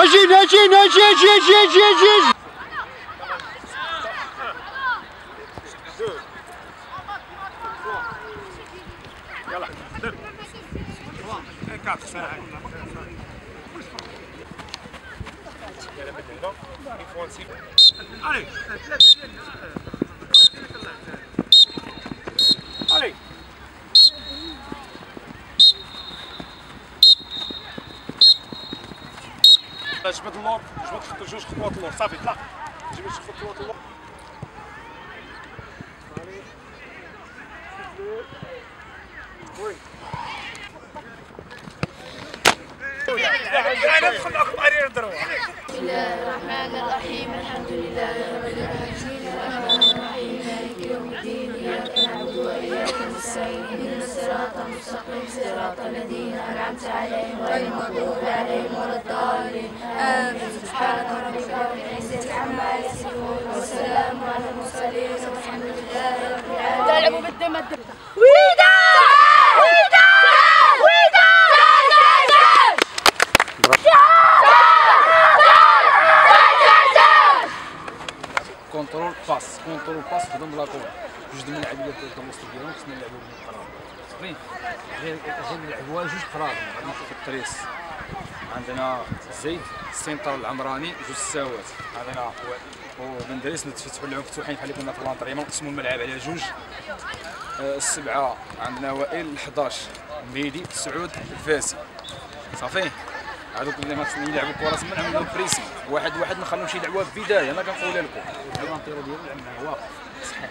ناجي ناجي ناجي اجي اجي اجي اجي. يلا دير 4 ساعات. Allez, allez. جبد اللور، جبد جوج خطوات اللور، صافي طلع. جبد جوج خطوات اللور. وي. انا ندخل معكم ارير ندروا. بسم الله الرحمن الرحيم، الحمد لله رب العالمين، الرحمن الرحيم، مالك يوم الدين، اياك نعبد واياك نستعين، اهدنا الصراط المستقيم، صراط الذين انعمت عليهم غير المغضوب عليهم ولا الضالين، امين. سبحان ربك رب العزه عما يصفون وسلام على المرسلين والحمد لله رب العالمين. تلعبوا بالدم كونترول باس خدم بلا كره جوج د الملاعبيه في الوسط ديالهم خصنا نلعبوا بالقرار صافي غير نلعبوها جوج قرار غادي نشوفوا التريس عندنا زيد السنتر العمراني جوج الساوات عندنا وبن دريس نتفتحوا لهم مفتوحين بحال اللي كنا في لانطريمون نقسموا الملعب على جوج السبعه عندنا وائل 11 ميدي سعود الفاسي صافي هذوك اللي ما خصني يلعبوا كره تما نعمل لهم بريسي واحد واحد نخليهمش يلعبوها في البدايه انا كنقولها لكم الانطيرو ديالو لعبناه واقف صحيح.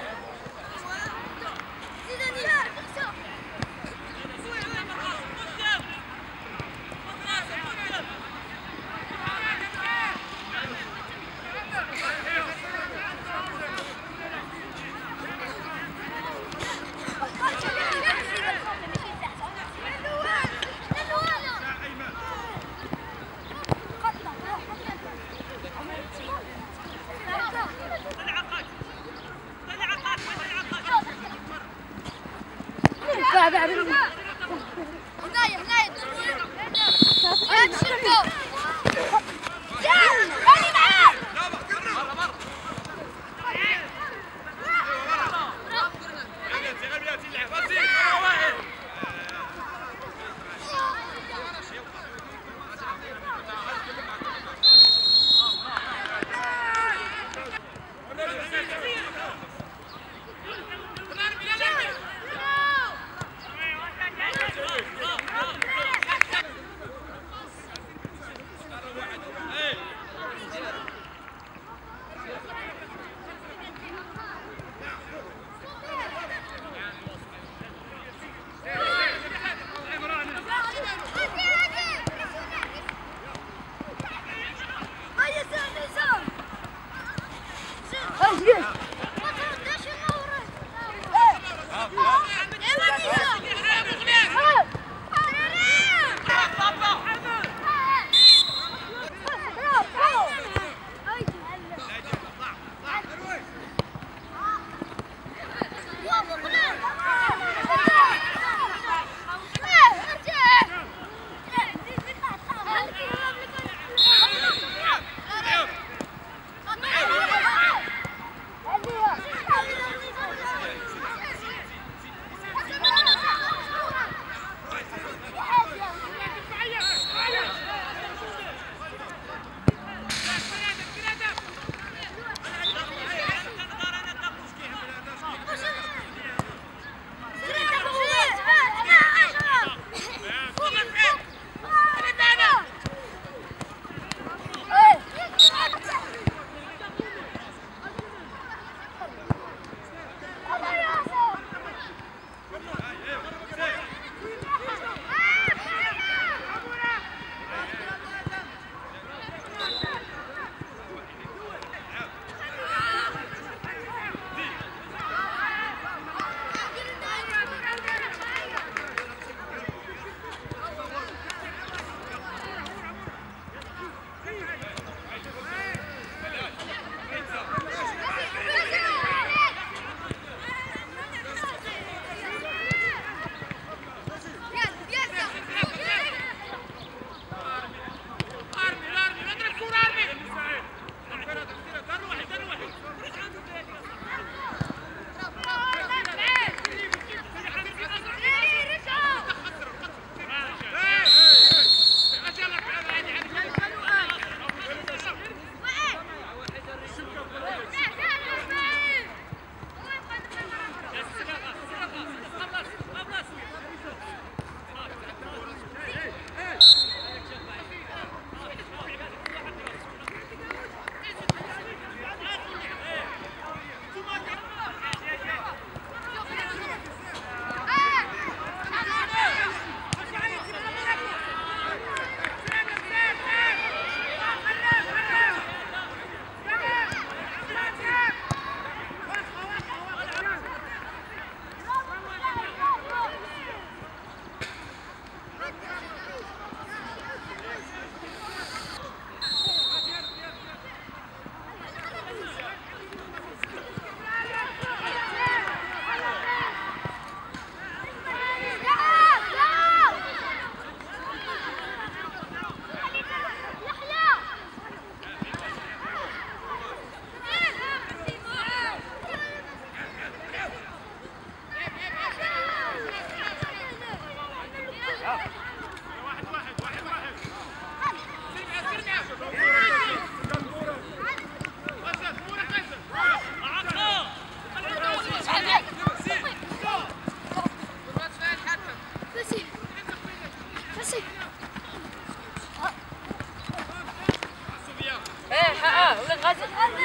ولاد غازي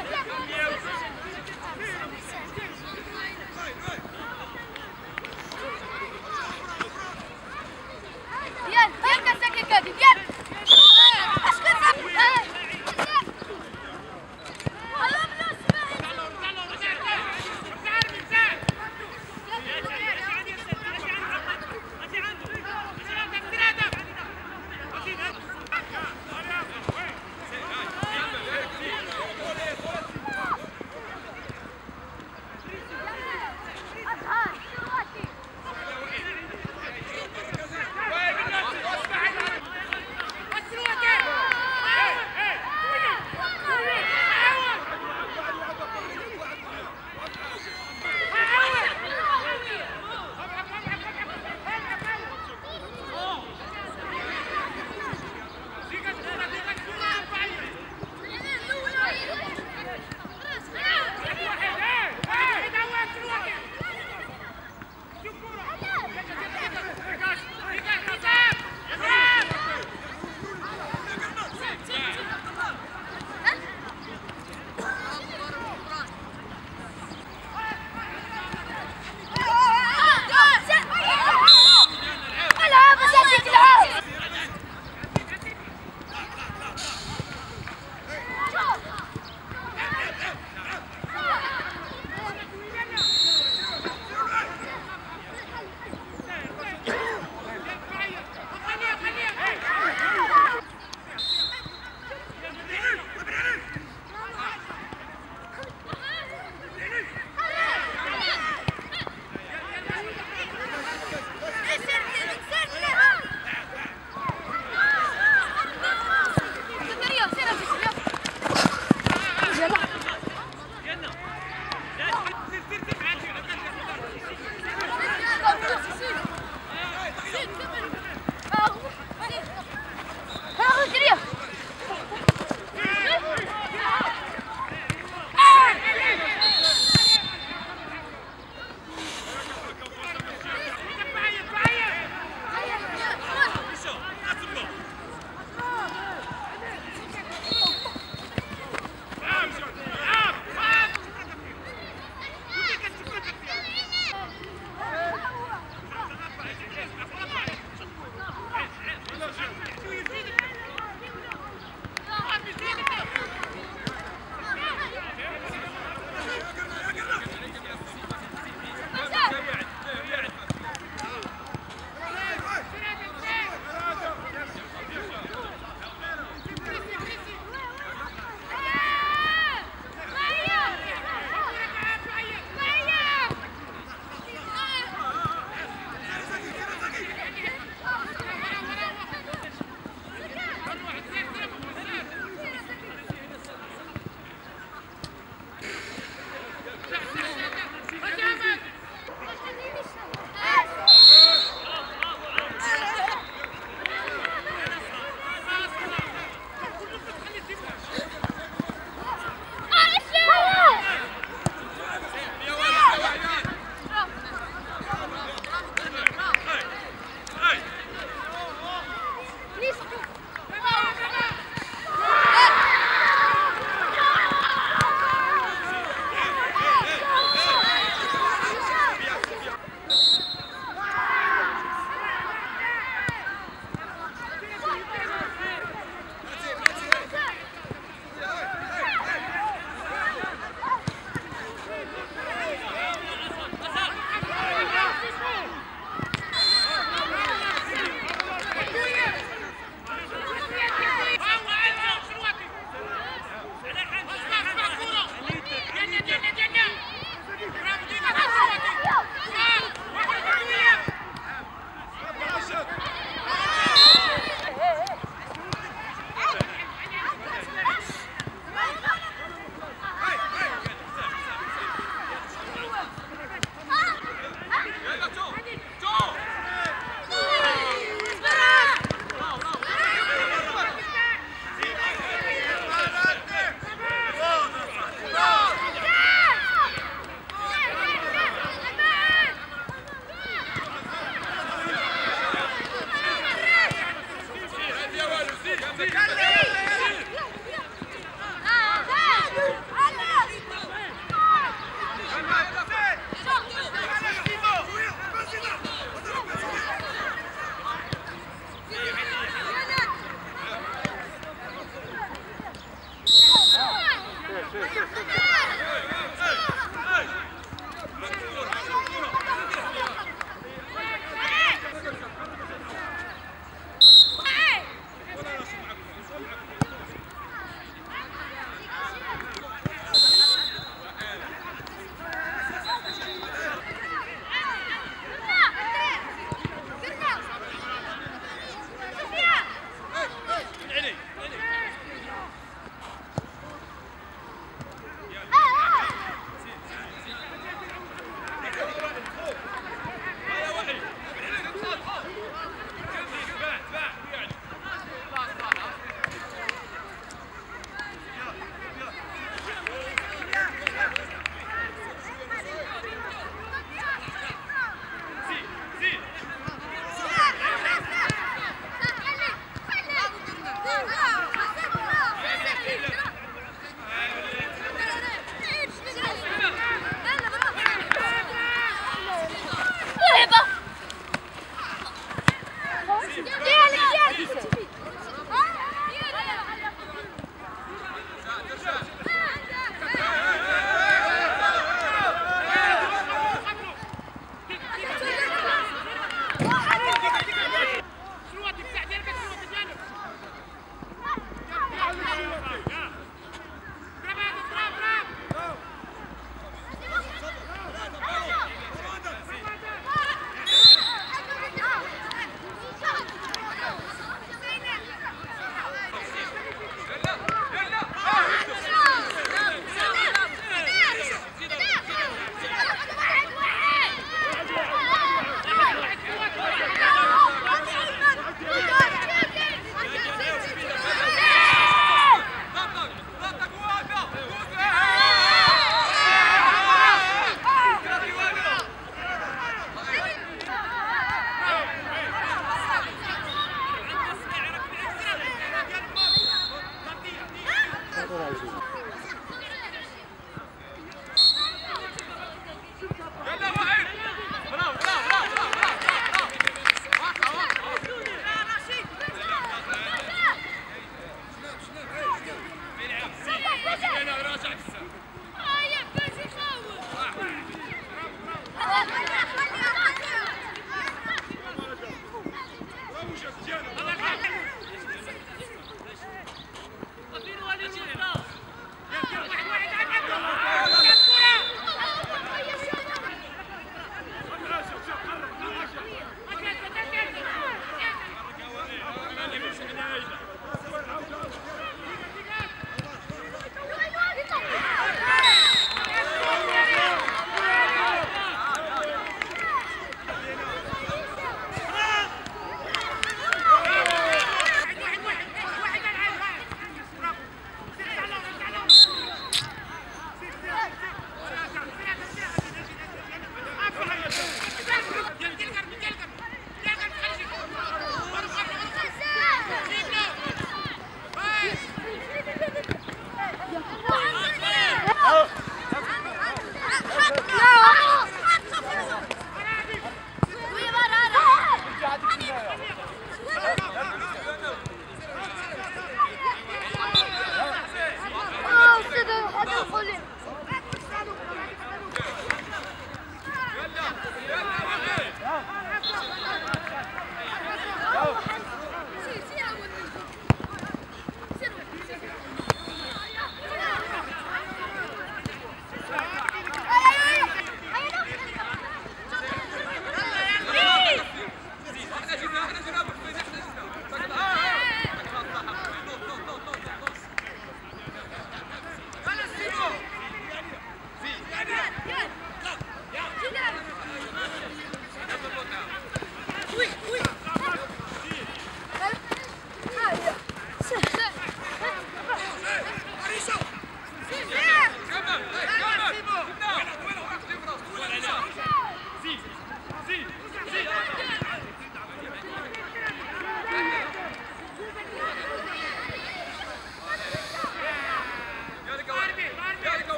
ديال كاساكي كادي ديال اش كتعمل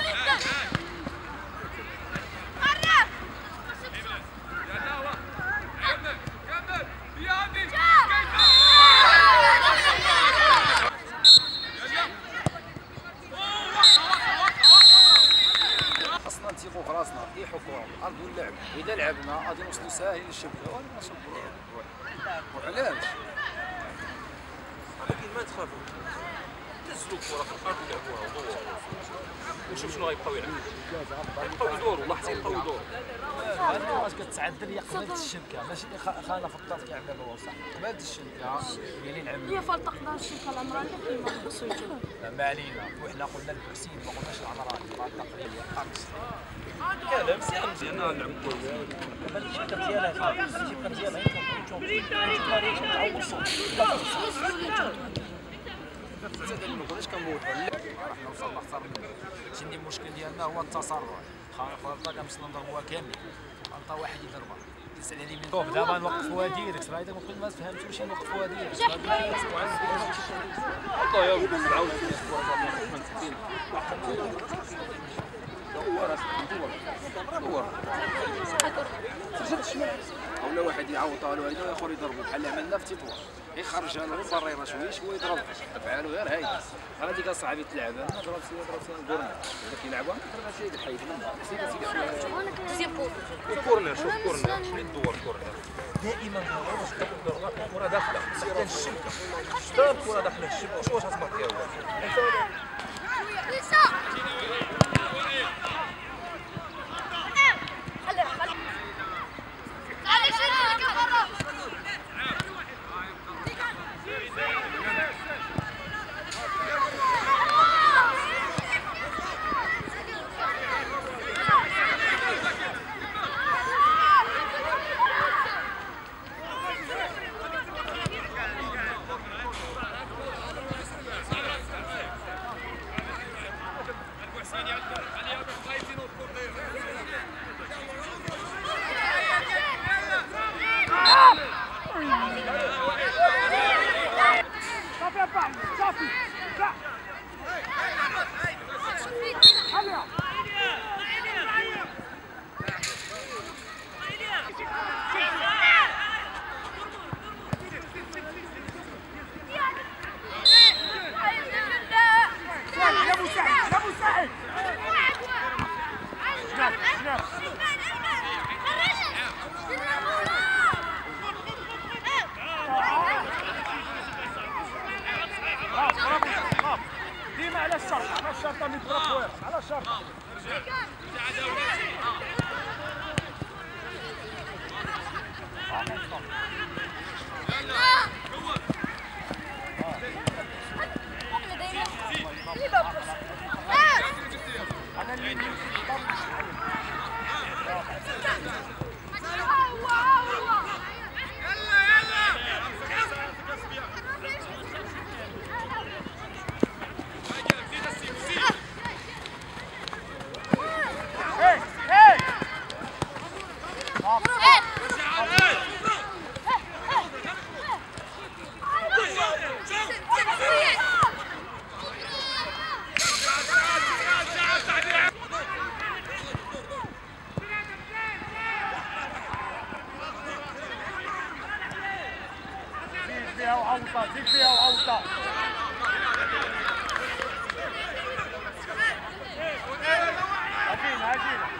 خاصنا نثيقوا في راسنا نطيحوا كره الارض ونلعب، واذا لعبنا غادي نوصلوا ساهل للشبكه وغادي نصبروا. وعلاش؟ ولكن ما تخافوا نزلوا الكره في الارض ولعبوها ودوروا ونشوف شنو غيبقاو يلعبوا. غيبقاو يدوروا لاحظين يبقاو يدوروا. هذا واش كتعدل هي قبل الشبكه ماشي اللي خانه في الطرف كيلعب دابا هو صح قبل الشبكه هي اللي لعبنا. هي فلتقنا الشبكه العمرانيه كما خصيتو. ما علينا وحنا قلنا البحسين ما قلناش العمراني التقليديه عكس. كلام مزيان نلعبوا كويس. الشبكه ديالها خايف الشبكه ديالها ما كناش كنموتوا لا حنا وصلنا اكثر من شنو المشكل ديالنا هو التسرع خلطه كنمشي نضربوها كامل خلطه واحد يضربها تسال عليه من شوف دابا نوقفوها ديريكت راه اذا ممكن ما فهمتوش نوقفوها ديريكت الله يا ولد نعاود ولا واحد يعوطها له هيدا والاخر يضربو بحال اللي عملنا في تطوان يخرجها له بريره شويه يضرب افعالو غير هايده هذيك صعيبه تلعب انا ضربت فيها الكورنر اذا كيلعبوها ضربها سيد الحيد منها كورنر شوف كورنر شنو الدور كورنر دائما الكره داخله حتى الشبكه شتا الكره داخله الشبكه شو واش غتمارك فيها ديما على الشرطه اللي تضرب على الشرطه زيد فيها وعوطه هاجينا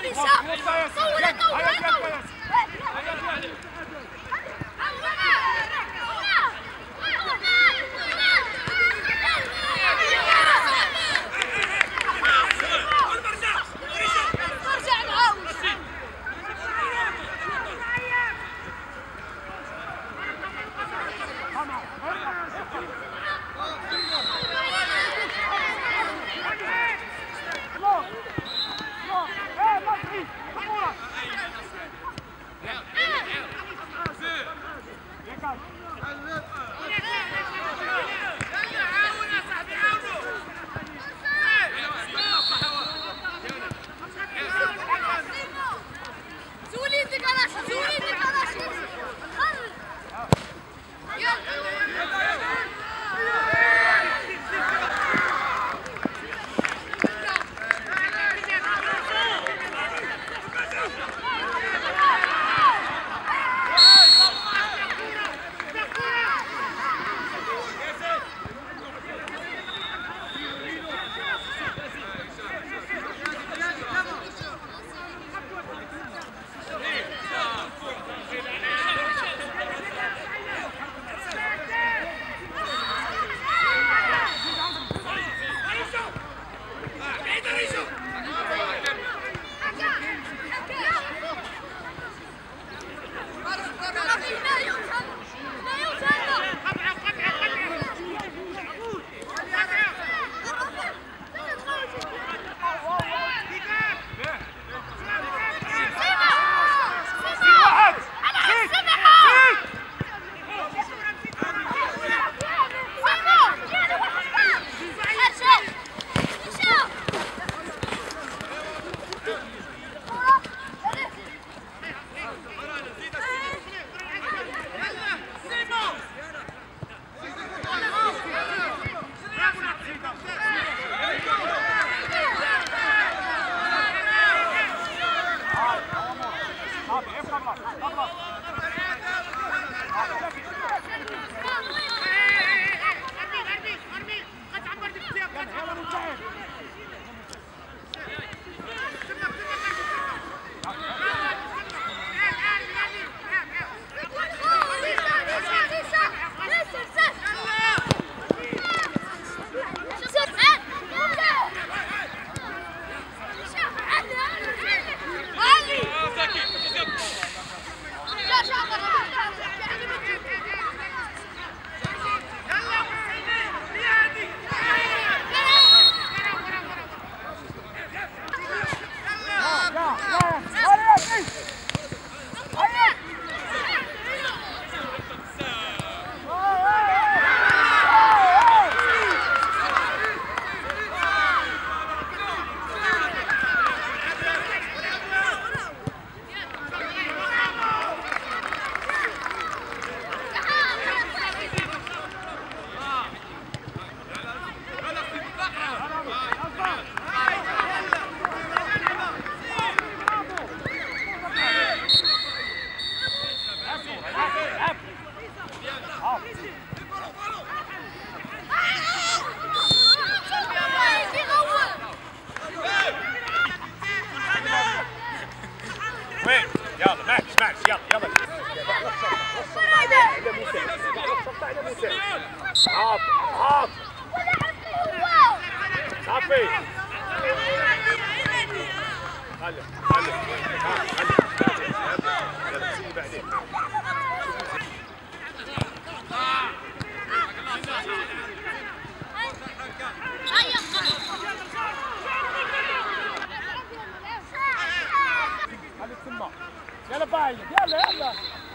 يلا باين يلا يلا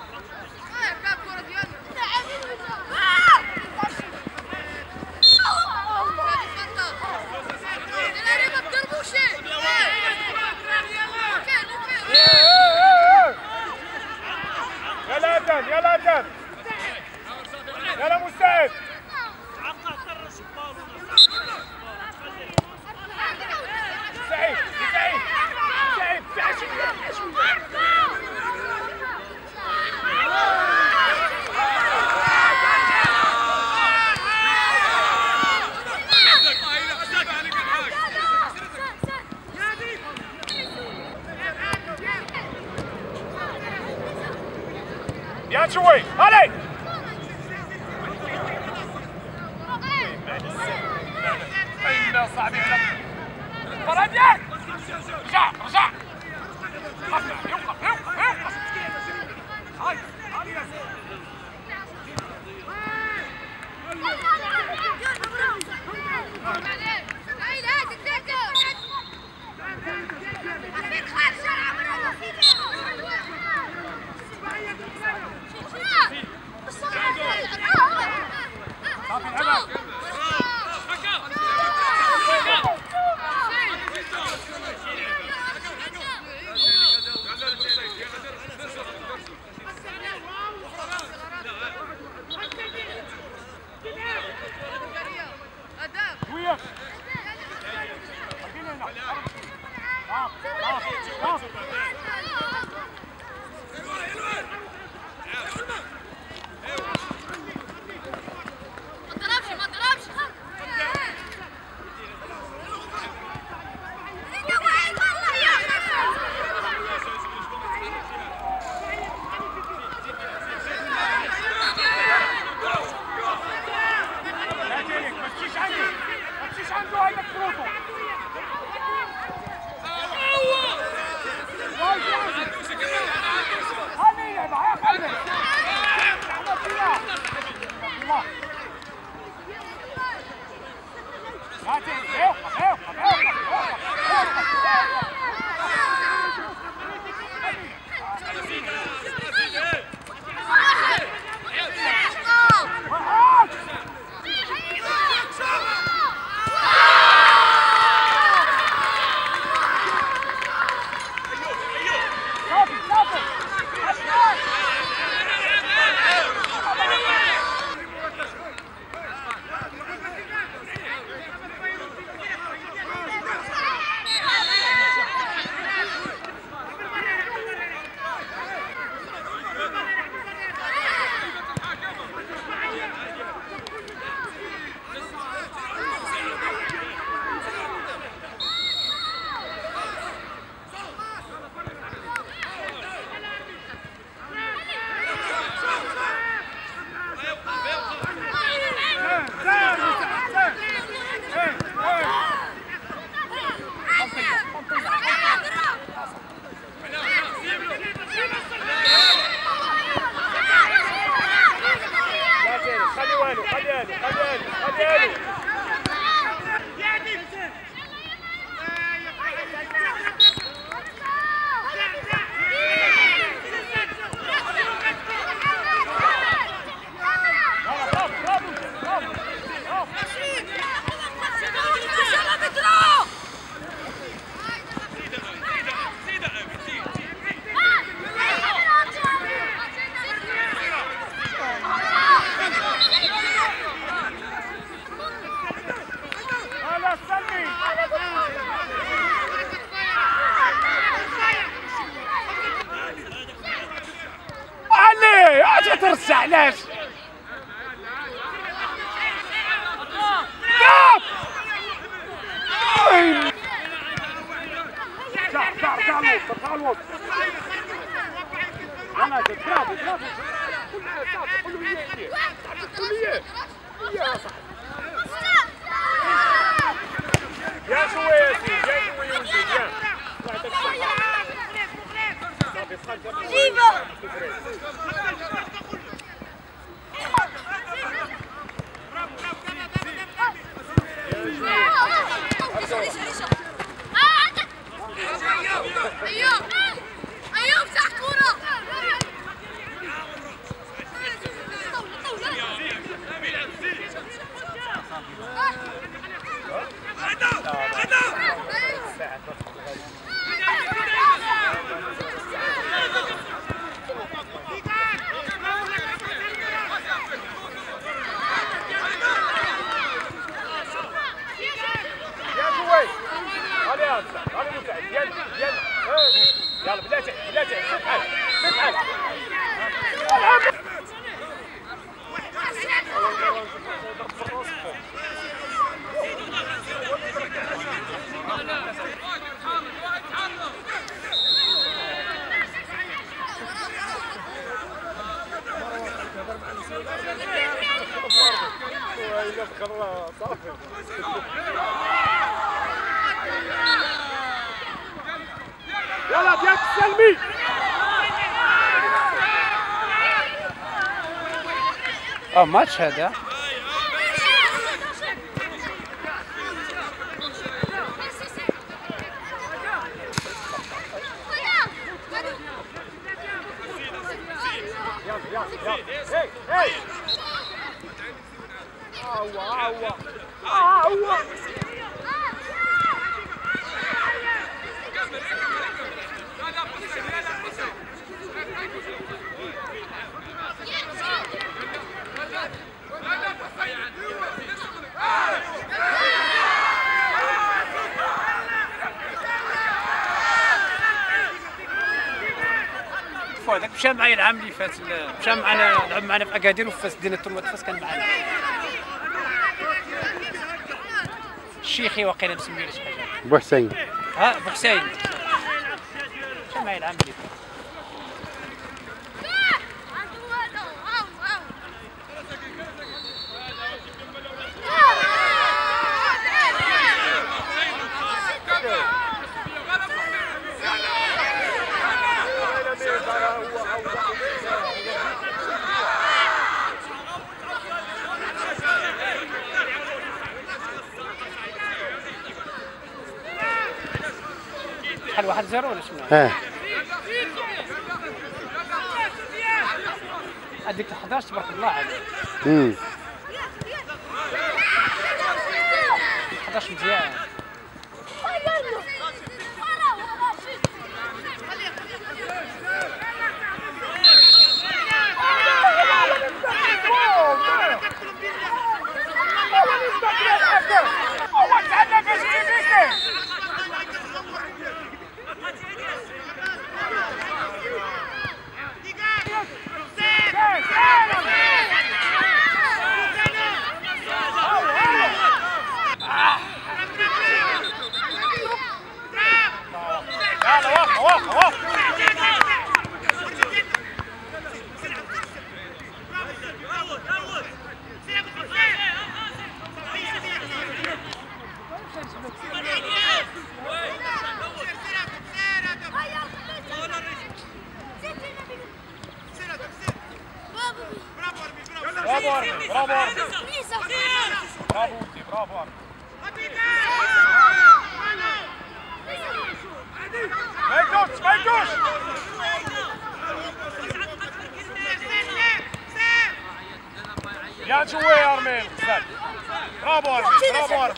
يلا ادم يلا ادم يلا مستعد سعيد سعيد سعيد تعال يا شوي علي اين صاحبي على المباراة ديالك رجع رجع يوقف يوقف يوقف هاي هاي يا سيدي ترجع علاش؟ تعال الوسط يلا برافو برافو قول له يا صاحبي يا شويتي يا شويتي يا يعطيك الصحة جيبه ايوب صح كوره يلا بلاتي بلاتي فتحل فتحل الله صافي. يلا ديال السلمي. ماتش هذا. هذاك مشى معايا العام اللي فات، مشى معنا لعب معنا في اكادير وفاس دينا التورنوا فاس كان معنا الشيخي واقيلا مسميه شي حاجه بوحسين. بوحسين مشى معايا العام اللي فات. شحال 1-0 ولا شنو؟ هذيك 11 تبارك الله عليك. 11 مزيان. Bien joué Armin. Bravo Armin, bravo Armin.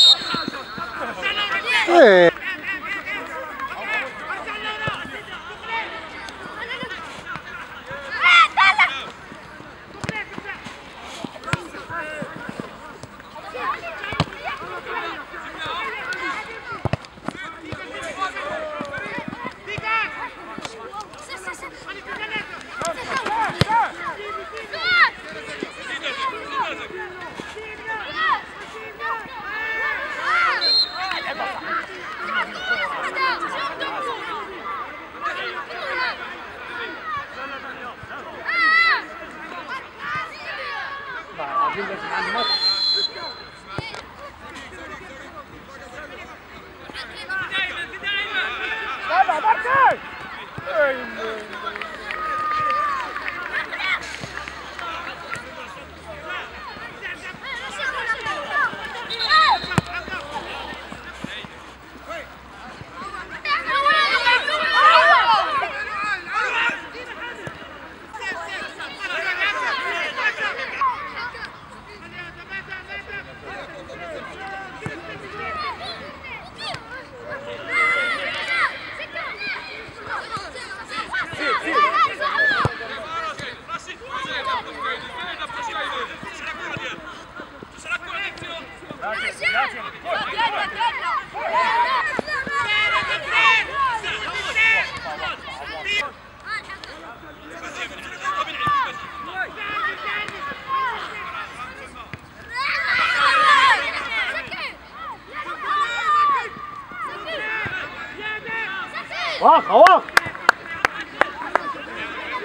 واخ واخ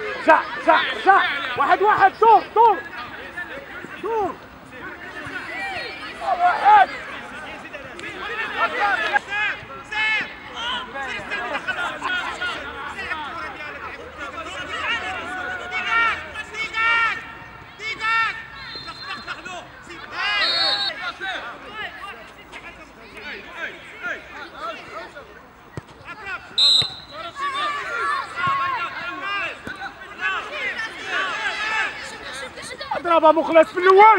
شع 1-1 طور اضربها مخلص في الاول.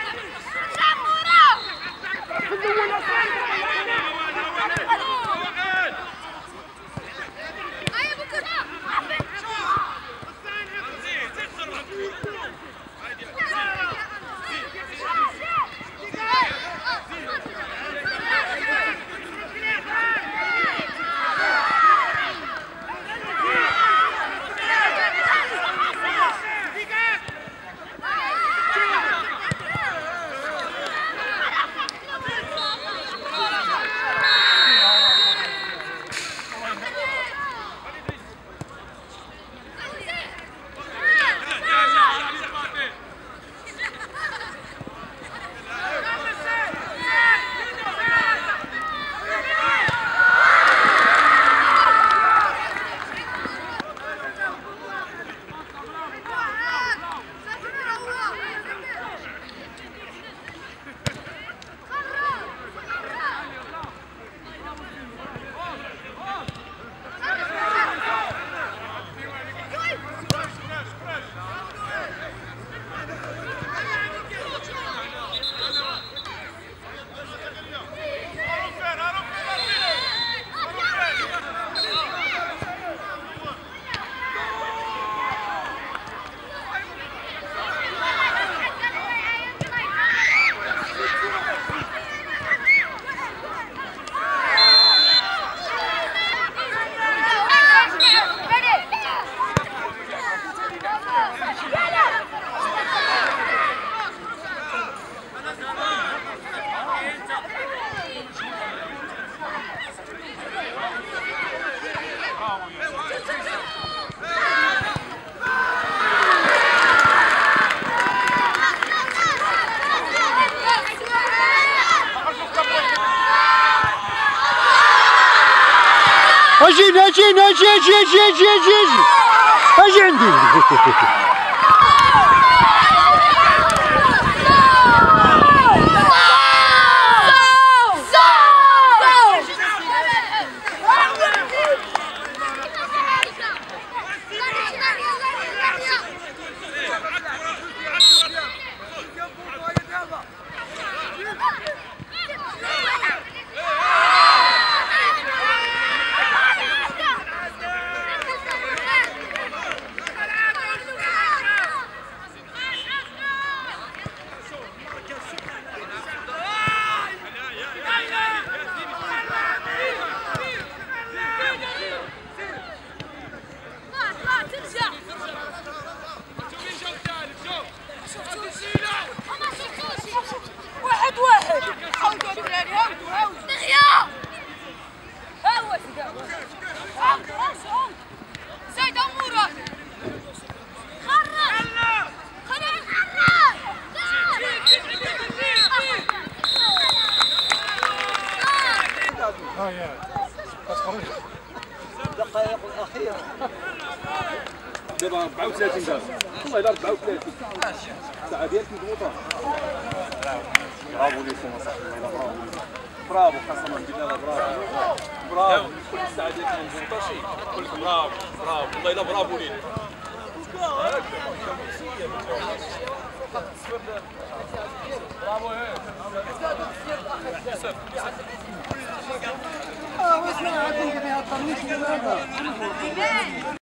اجي عندي. الدقائق الأخيرة دابا 34 دابا والله الا 34 الساعه ديالك مضبوطه. برافو ليكم اصاحبي، والله برافو برافو قسما بالله برافو برافو. كل الساعه ديالك مضبوطه شي نقول لكم برافو برافو والله الا برافو لينا. برافو